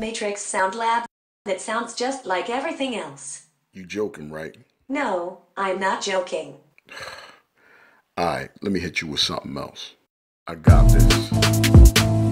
Matrix Sound Lab that sounds just like everything else. You joking, right? No, I'm not joking. Alright, let me hit you with something else. I got this.